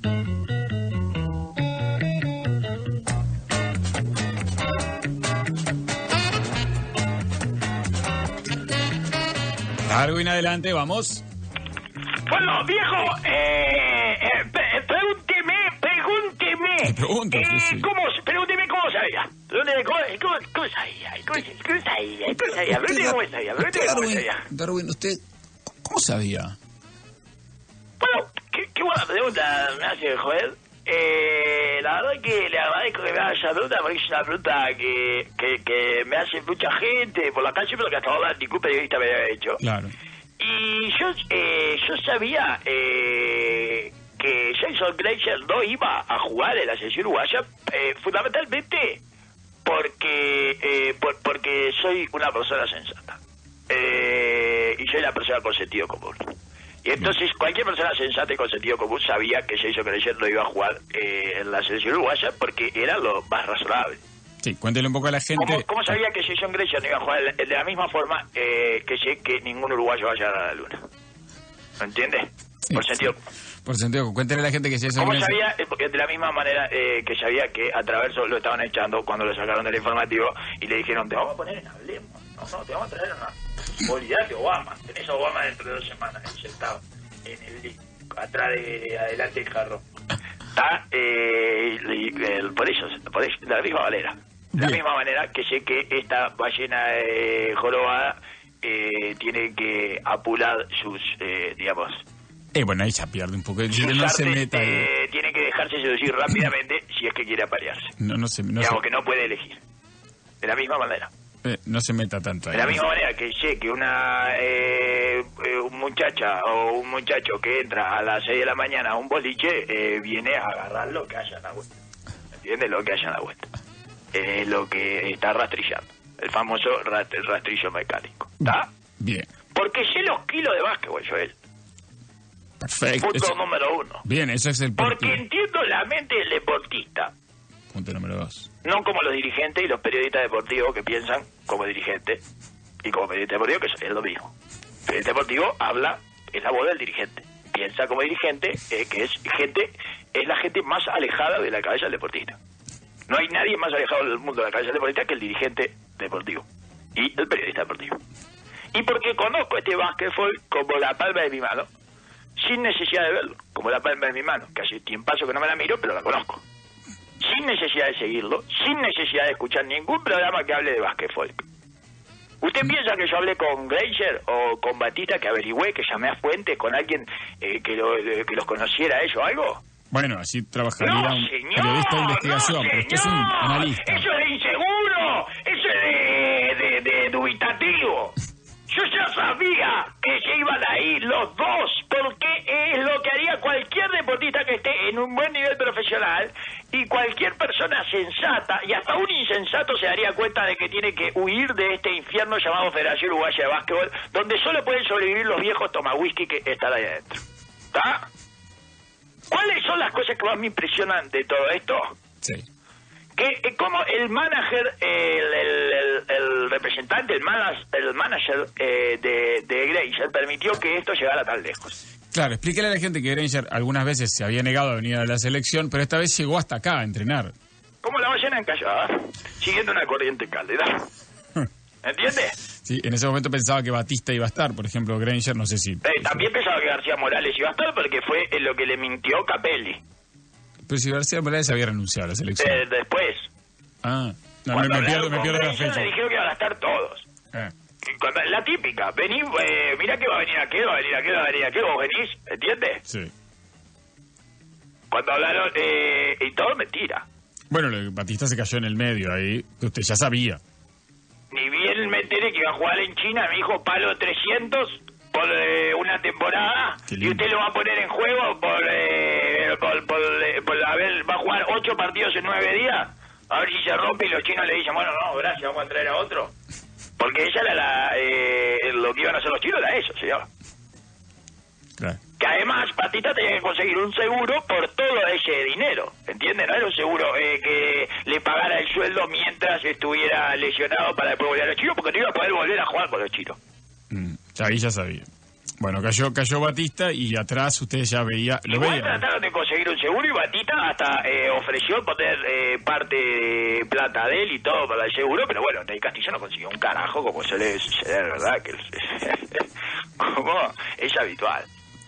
Darwin, adelante, vamos. Bueno, viejo, pregúnteme. Te pregunto, sí. Pregúnteme cómo sabía. ¿Cómo sabía? Darwin, ¿usted cómo sabía? Bueno, qué buena pregunta me hace, Joel. La verdad que le agradezco que me haga esa pregunta, porque es una pregunta que me hace mucha gente por la calle, pero que hasta ahora ningún periodista me había hecho. Claro. Y yo sabía que Jason Glazer no iba a jugar en la selección uruguaya, fundamentalmente porque soy una persona sensata. Y soy la persona con sentido común. Y entonces cualquier persona sensata y con sentido común sabía que Jason Glazer no iba a jugar en la selección uruguaya porque era lo más razonable. Sí, cuéntele un poco a la gente. ¿Cómo sabía que Jason Glazer no iba a jugar de la misma forma que sé que ningún uruguayo va a llegar a la luna? ¿Me entiendes? Sí, Por sentido. Por sentido, cuéntele a la gente que Jason ¿Cómo Glazer... sabía? Porque de la misma manera que sabía que a Traverso lo estaban echando cuando lo sacaron del informativo y le dijeron, te vamos a poner en Hablemos. No, te vamos a traer una... Olvidate Obama. Tenés a Obama dentro de 2 semanas sentado en el atrás de adelante del carro. Está por eso, de la misma manera. De la misma manera que sé que esta ballena jorobada tiene que apurar sus, digamos... bueno, ahí ya pierde un poco. No se meta. Tiene que dejarse seducir rápidamente si es que quiere aparearse. Digamos que no puede elegir. De la misma manera. No se meta tanto ahí. De la misma manera que sé que una muchacha o un muchacho que entra a las 6 de la mañana a un boliche viene a agarrar lo que haya en la vuelta. ¿Entiendes? Lo que haya en la vuelta. Lo que está rastrillando. El famoso rastrillo mecánico. ¿Está? Bien. Porque sé los kilos de básquetbol, Joel. Perfecto. Punto número 1. Bien, eso es el punto. Porque entiendo la mente del deportista. Punto número 2. No como los dirigentes y los periodistas deportivos que piensan como dirigente y como periodista deportivo, que es lo mismo. El periodista deportivo habla, es la voz del dirigente. Piensa como dirigente, que es la gente más alejada de la cabeza del deportista. No hay nadie más alejado del mundo de la cabeza del deportista que el dirigente deportivo y el periodista deportivo. Y porque conozco este básquetbol como la palma de mi mano, sin necesidad de verlo, como la palma de mi mano, que hace tiempazo que no me la miro, pero la conozco. Sin necesidad de seguirlo, sin necesidad de escuchar ningún programa que hable de básquetbol. ¿Usted piensa que yo hablé con Glazer o con Batista, que averigüé, que llamé a fuentes con alguien que los conociera a ellos o algo? Bueno, así trabajaría un periodista de investigación, pero usted es un analista. Eso es de inseguro, eso es de dubitativo. Yo ya sabía que se iban a ir los dos, porque es lo que haría cualquier deportista que esté en un buen nivel profesional y cualquier persona sensata, y hasta un insensato se daría cuenta de que tiene que huir de este infierno llamado Federación Uruguaya de Básquetbol, donde solo pueden sobrevivir los viejos toma-whisky que están ahí adentro. ¿Está? ¿Cuáles son las cosas que más me impresionan de todo esto? Sí. Que como el manager, el representante, el manager de Glazer permitió que esto llegara tan lejos. Claro, explíquele a la gente que Granger algunas veces se había negado a venir a la selección, pero esta vez llegó hasta acá a entrenar. Como la ballena encallada, siguiendo una corriente cálida. ¿Entiendes? Sí, en ese momento pensaba que Batista iba a estar, por ejemplo, Granger, no sé si... También pensaba que García Morales iba a estar porque fue lo que le mintió Capelli. Pero si García Morales había renunciado a la selección. Después. No, me pierdo la fecha. Le dijeron que iban a estar todos. La típica, vení, mirá que va a venir aquel, va a venir aquel, vos venís, ¿entiendes? Sí. Cuando hablaron, y todo mentira. Bueno, Batista se cayó en el medio ahí, que usted ya sabía. Ni bien me enteré que iba a jugar en China, me dijo palo 300 por una temporada, y usted lo va a poner en juego por a ver, va a jugar 8 partidos en 9 días, a ver si se rompe, y los chinos le dicen, bueno, no, gracias, vamos a traer a otro. Porque esa era lo que iban a hacer los chinos, era eso, señor. Claro. Que además Batista tenía que conseguir un seguro por todo ese dinero, ¿entiendes? No era un seguro que le pagara el sueldo mientras estuviera lesionado para después volver a los chinos, porque no iba a poder volver a jugar con los chinos. Ahí ya sabía. Bueno, cayó Batista y atrás usted ya veía... Igual trataron de conseguir un seguro y Batista hasta ofreció poner parte de plata de él y todo para el seguro, pero bueno, el Castillo no consiguió un carajo, como suele suceder, ¿verdad? Que como es habitual.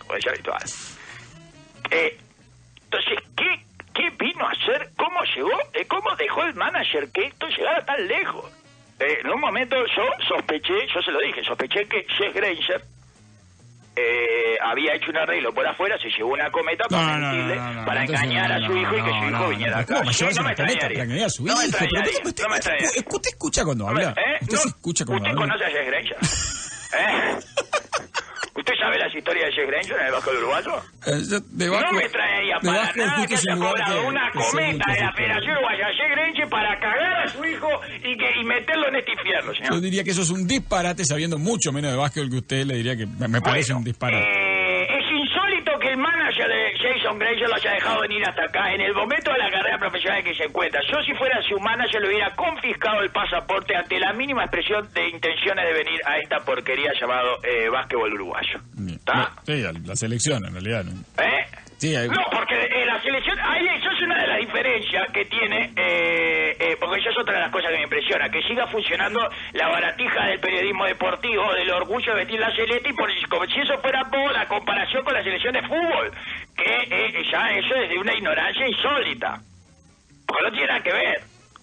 Entonces, ¿qué vino a hacer? ¿Cómo llegó? ¿Cómo dejó el manager que esto llegara tan lejos? En un momento yo se lo dije, sospeché que Jess Granger había hecho un arreglo por afuera, se llevó una cometa para mentirle, para engañar a su hijo y que su hijo viniera acá. No me extrañaría. No me extrañaría. ¿Usted escucha cuando habla? ¿Usted se escucha cuando habla? ¿Usted conoce a Jess Granger? ¿Usted sabe las historias de Jess Granger en el básquetbol uruguayo? No me extrañaría para nada que haya cobrado una cometa de la Federación Uruguaya Jess Granger para cagar a su hijo y meterlo en este infierno, señor. Yo diría que eso es un disparate, sabiendo mucho menos de básquetbol que usted, le diría que me parece un disparate. Es insólito que el manager de Jason Granger lo haya dejado venir hasta acá en el momento de la carrera profesional en que se encuentra. Yo, si fuera su manager, le hubiera confiscado el pasaporte ante la mínima expresión de intenciones de venir a esta porquería llamado básquetbol uruguayo. ¿Está? Sí, la selección, en realidad, ¿no? Sí, no, porque la selección, ahí eso es una de las diferencias que tiene, porque eso es otra de las cosas que me impresiona, que siga funcionando la baratija del periodismo deportivo, del orgullo de vestir la celeste, y como si eso fuera poco la comparación con la selección de fútbol, que ya eso es de una ignorancia insólita, porque no tiene nada que ver.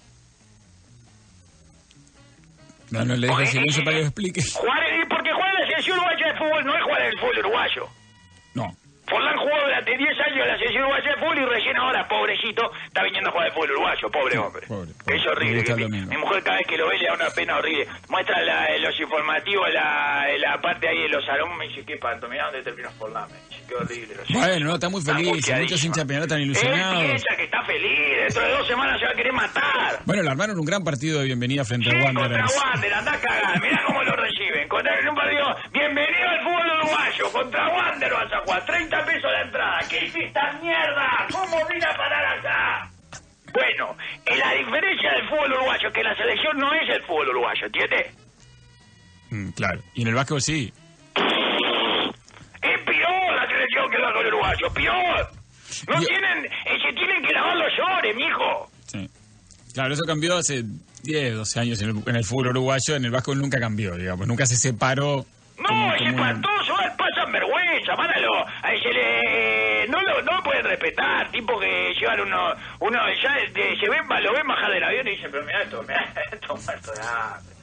No le dejo silencio para que lo explique. Porque jugar en la selección uruguaya de fútbol no es jugar en el fútbol uruguayo. No. Forlán jugó durante 10 años en la selección uruguaya de fútbol y recién ahora, pobrecito, está viniendo a jugar de fútbol uruguayo, pobre hombre. Pobre. Es horrible. Mi mujer cada vez que lo ve le da una pena horrible. Muestra los informativos, la parte ahí de los aromas, me dice, qué panto, mirá dónde terminó Forlán, me dice, qué horrible. Bueno, no, está muy feliz, muchos hinchas penales están ilusionados. Él piensa que está feliz, dentro de 2 semanas se va a querer matar. Bueno, le armaron un gran partido de bienvenida frente a Wanderers. Contra Wander, anda a cagar, mirá cómo lo reciben. En un partido, bienvenido al fútbol uruguayo, contra Wander vas a jugar, 30 pesos la entrada. ¿Qué hiciste, mierda? ¿Cómo vine a parar acá? Bueno, la diferencia del fútbol uruguayo es que la selección no es el fútbol uruguayo, ¿entiendes? Claro, y en el básquetbol sí. Es peor la selección que el básquetbol uruguayo, peor. No tienen, se tienen que lavar los llores, mijo. Sí. Claro, eso cambió hace 10, 12 años en el fútbol uruguayo, en el básquetbol nunca cambió, digamos, nunca se separó. No, es espantoso, pasan vergüenza, mánalo, no lo pueden respetar, tipo que llevan uno ya lo ven bajar del avión y dicen, pero mirá esto muerto de hambre.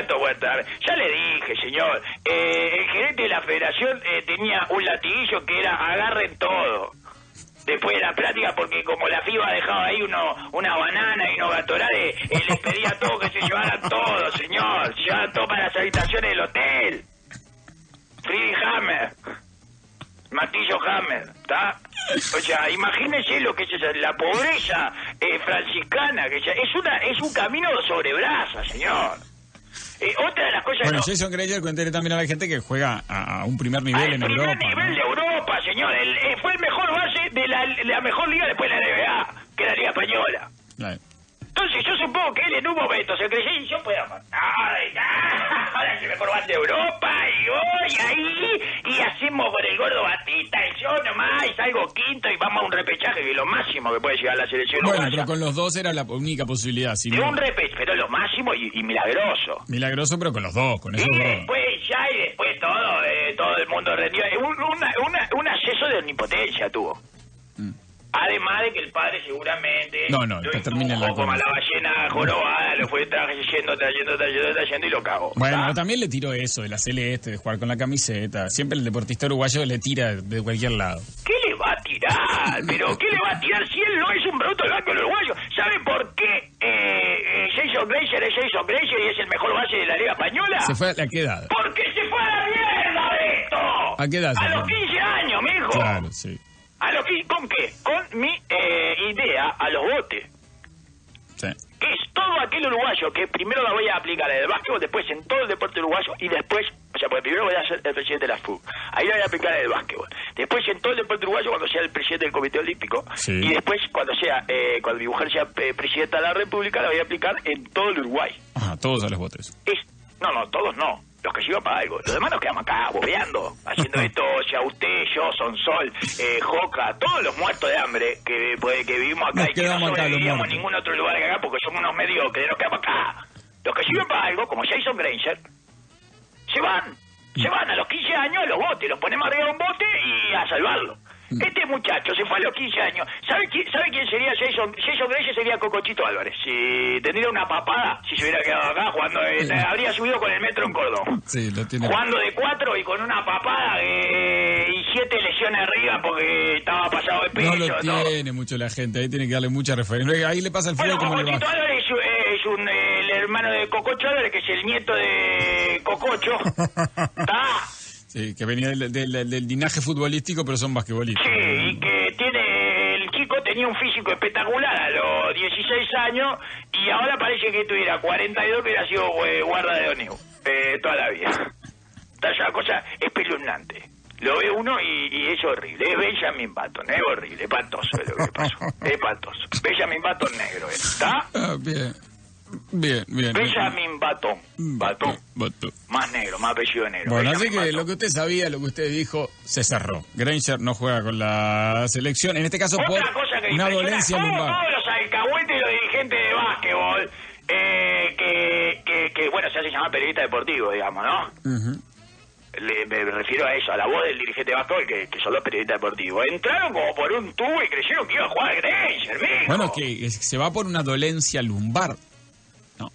Ya le dije, señor, el gerente de la federación tenía un latiguillo que era agarren todo. Después de la práctica, porque como la FIBA dejaba ahí una banana y unos gatorades, les pedía todo que se llevaran todo, señor. Se llevaran todo para las habitaciones del hotel. Friedrich Hammer. Martillo Hammer, ¿está? O sea, imagínese lo que es la pobreza franciscana, que es un camino sobre brasa, señor. Otra de las cosas... Bueno, Jason Granger, cuéntele también a la gente que juega a un primer nivel en Europa. primer nivel de Europa, señor. Fue el mejor base de la mejor liga después de la NBA, que es la Liga Española. Claro. Entonces yo supongo que él en un momento se creyó y yo puedo matar, ahora es el mejor base de Europa, y voy ahí, y hacemos por el gordo Batista, y yo nomás, y salgo quinto, y vamos a un repechaje, que es lo máximo que puede llegar a la selección. Bueno, pero con los dos era la única posibilidad. Si de un repechaje, pero lo máximo y milagroso. Milagroso, pero con los dos, con esos dos. Y después todo el mundo rendió. Un acceso de omnipotencia tuvo. Además de que el padre seguramente termina en la como a la ballena jorobada, lo fue trayendo y lo cagó. Bueno, también le tiró eso de la celeste, de jugar con la camiseta. Siempre el deportista uruguayo le tira de cualquier lado. ¿Qué le va a tirar? ¿Pero qué le va a tirar si él no es un producto del básquetbol uruguayo? ¿Sabe por qué Jason Granger es Jason Granger y es el mejor base de la Liga Española? ¿Se fue a qué edad? Porque se fue a la mierda de esto. ¿A qué edad? A los 15 años, mijo. Claro, sí. ¿Con qué? Con mi idea a los botes. Sí. Que es todo aquel uruguayo que primero la voy a aplicar en el básquetbol, después en todo el deporte uruguayo y después, porque primero voy a ser el presidente de la FUB. Ahí la voy a aplicar en el básquetbol. Después en todo el deporte uruguayo cuando sea el presidente del Comité Olímpico. Sí. Y después cuando mi mujer sea presidenta de la República la voy a aplicar en todo el Uruguay. Ajá, todos a los botes. No, todos no. Los que sirvan para algo. Los demás nos quedamos acá, bobeando, haciendo esto, ya usted, yo, Sonsol, Joca, todos los muertos de hambre que vivimos acá Nos y que no quedamos acá, sobrevivíamos en ningún otro lugar que acá porque somos unos mediocres, nos quedamos acá. Los que sirven para algo, como Jason Granger, se van a los 15 años a los botes, los ponemos arriba de un bote y a salvarlo. Este muchacho se fue a los 15 años. ¿Sabe quién sería Jason? Jason Granger sería Cocochito Álvarez. Si tendría una papada, si se hubiera quedado acá jugando, habría subido con el metro en Córdoba. Sí, lo tiene. Jugando de 4 y con una papada y 7 lesiones arriba porque estaba pasado de peso. No lo tiene mucho la gente, ahí tiene que darle mucha referencia. Ahí le pasa el fútbol como le va. Cocochito Álvarez el hermano de Cococho Álvarez, que es el nieto de Cococho. ¿Está? Sí, que venía del linaje futbolístico, pero son basquetbolistas. Sí, y que el chico tenía un físico espectacular a los 16 años y ahora parece que tuviera 42, que hubiera sido guarda de Oneu toda la vida. Está ya una cosa espeluznante. Lo ve uno y es horrible. Es Benjamin Button, es horrible, espantoso es lo que pasó. Es espantoso. Benjamin Button negro, ¿está? Ah, bien. Benjamin Button. Más negro, más apellido negro. Bueno, Benjamin así que Button. lo que usted sabía, lo que usted dijo, se cerró. Granger no juega con la selección, en este caso por Otra cosa que una impresiona, dolencia ¿cómo lumbar. todos los alcahuetes y los dirigentes de básquetbol, que bueno, se hace llamar periodista deportivo, digamos, ¿no? Me refiero a eso, a la voz del dirigente de básquetbol, que son los periodistas deportivos. Entraron como por un tubo y creyeron que iba a jugar Granger, mijo. Bueno, que se va por una dolencia lumbar. No.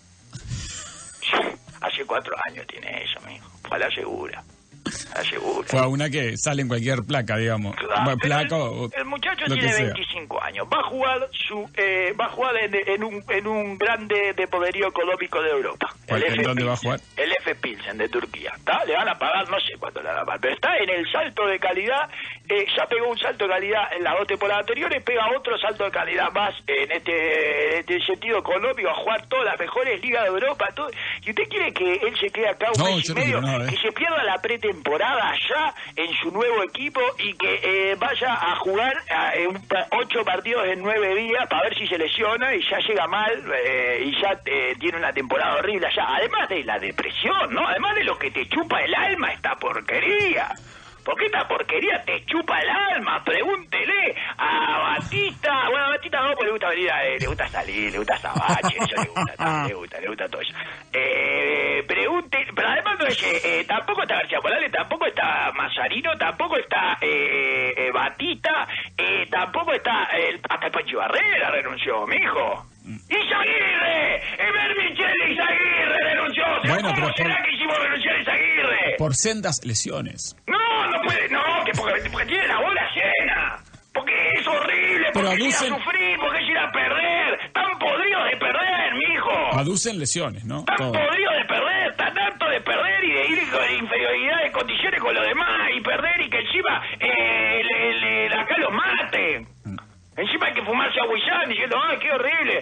Hace 4 años tiene eso, mijo. Ojalá segura. Fue a una que sale en cualquier placa, digamos. Claro, Placa o el muchacho lo tiene que sea. 25 años. Va a jugar en un grande de poderío económico de Europa. ¿En dónde va a jugar? El F. Pilsen de Turquía. ¿Está? Le van a pagar, no sé cuánto le van a pagar, pero está en el salto de calidad. Ya pegó un salto de calidad en las 2 temporadas anteriores, pega otro salto de calidad más en este sentido económico, a jugar todas las mejores ligas de Europa. Todo. ¿Y usted quiere que él se quede acá un mes y medio? Que se pierda la pretemporada allá en su nuevo equipo y que vaya a jugar 8 partidos en 9 días para ver si se lesiona y ya llega mal y ya tiene una temporada horrible allá. Además de la depresión, ¿no? Además de lo que te chupa el alma esta porquería. ¿Por qué esta porquería te chupa el alma? Pregúntele a Batista. Bueno, a Batista no, porque le gusta venir le gusta salir, le gusta Sabache, eso le gusta todo eso. Pregunte, pero además no es, tampoco está García Morales, tampoco está Mazarino, tampoco está Batista, tampoco está hasta el Pancho Barrera renunció, mijo. ¡Izaguirre! ¡Emer Michele Izaguirre renunció! Bueno, ¿Cómo será que hicimos renunciar a Izaguirre? Por sendas lesiones. No puede, que porque tiene la bola llena. Porque es horrible, porque es ir a sufrir, porque es ir a perder. Tan podridos de perder, mijo. Aducen lesiones, ¿no? Tan podridos de perder, tan harto de perder y de ir con inferioridad de condiciones con los demás y perder y que encima acá los maten. Encima hay que fumarse a Huizán diciendo, ¡ay, qué horrible!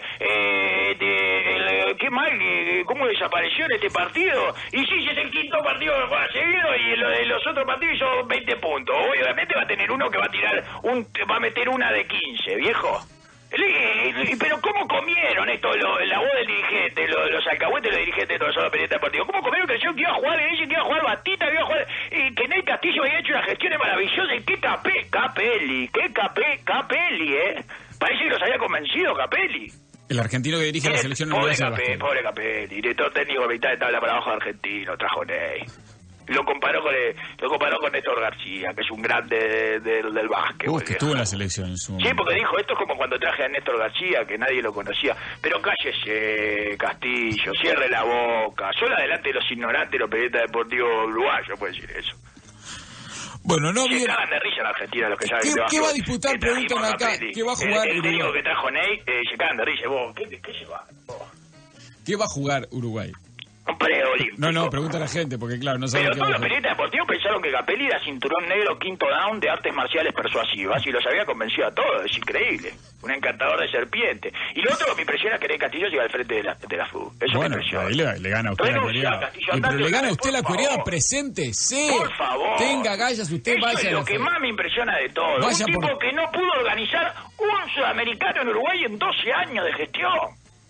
¡Qué mal! ¿Cómo desapareció en este partido? Y sí, es el 5º partido que juega seguido y lo de los otros partidos hizo 20 puntos. Obviamente va a tener uno que va a tirar va a meter una de 15, viejo. Pero ¿cómo comieron esto, la voz del dirigente, los alcahuetes, los dirigentes de todos los periodistas deportivos? ¿Cómo comieron que decían que iba a jugar Guille, que iba a jugar Batista, que iba a jugar... que Ney Castillo había hecho unas gestiones maravillosas? ¿Y qué Capelli? ¿Qué Capelli, Parece que los había convencido Capelli. El argentino que dirige la selección no Pobre Capelli, director técnico mitad de tabla para abajo de argentino, trajo Ney. Lo comparó con Néstor García, que es un grande del básquet. Que estuvo en la selección en su momento. Sí, porque dijo, esto es como cuando traje a Néstor García, que nadie lo conocía. Pero cállese, Castillo, cierre la boca. Solo adelante de los ignorantes, los periodistas deportivos uruguayos, puede decir eso. Bueno, no bien. Se cagan de risa en Argentina los que saben ¿Qué va a disputar? Preguntan acá. ¿Qué va a jugar el Uruguay? técnico que trajo Ney, se cagan de risa. Vos, ¿qué se va? ¿Qué va a jugar Uruguay? Un preolímpico. No, pregunta a la gente, porque claro, no saben. Pero todos los periodistas deportivos pensaron que Capelli era cinturón negro 5º down de artes marciales persuasivas y los había convencido a todos, es increíble. Un encantador de serpiente. Y lo otro que me impresiona es que Ney Castillo llega al frente de la FUB. Eso bueno, me impresiona. ahí le gana a usted la cuereada. Pero le gana a usted la cuereada, preséntese. Por favor. Tenga gallas, usted Eso vaya es a la lo que más me impresiona de todo. Un tipo que no pudo organizar un sudamericano en Uruguay en 12 años de gestión.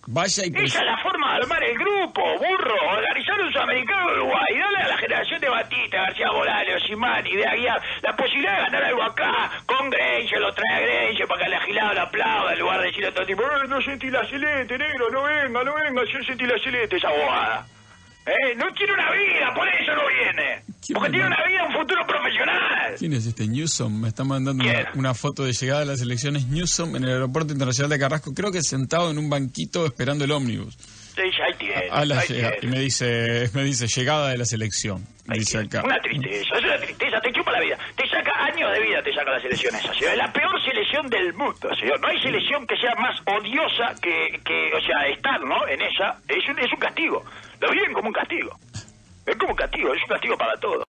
Vaya y Esa es la forma de armar el grupo, burro. Organizar un sudamericano de Uruguay. Dale a la generación de Batista, García Morales, Osimani, de Aguiar, la posibilidad de ganar algo acá. Con Grenche, lo trae a Grenche para que el agilado lo aplauda en lugar de decirle a todo tipo, no sentí la celeste, negro, no venga, yo sentí la celeste, esa bobada. No tiene una vida, por eso no viene. Porque tiene una vida, un futuro profesional. ¿Quién es este Newsom? Me está mandando una foto de llegada de las elecciones. Newsom en el aeropuerto internacional de Carrasco, creo que sentado en un banquito esperando el ómnibus. Sí, ahí tiene. Y me dice llegada de la selección. Dice acá. Una tristeza, es una tristeza, te chupa la vida. Te saca años de vida, te saca la selección esa, señor. Es la peor selección del mundo, señor. No hay selección que sea más odiosa que o sea, estar, ¿no? En esa, es un castigo. Lo viven como un castigo. Es como un castigo, es un castigo para todos.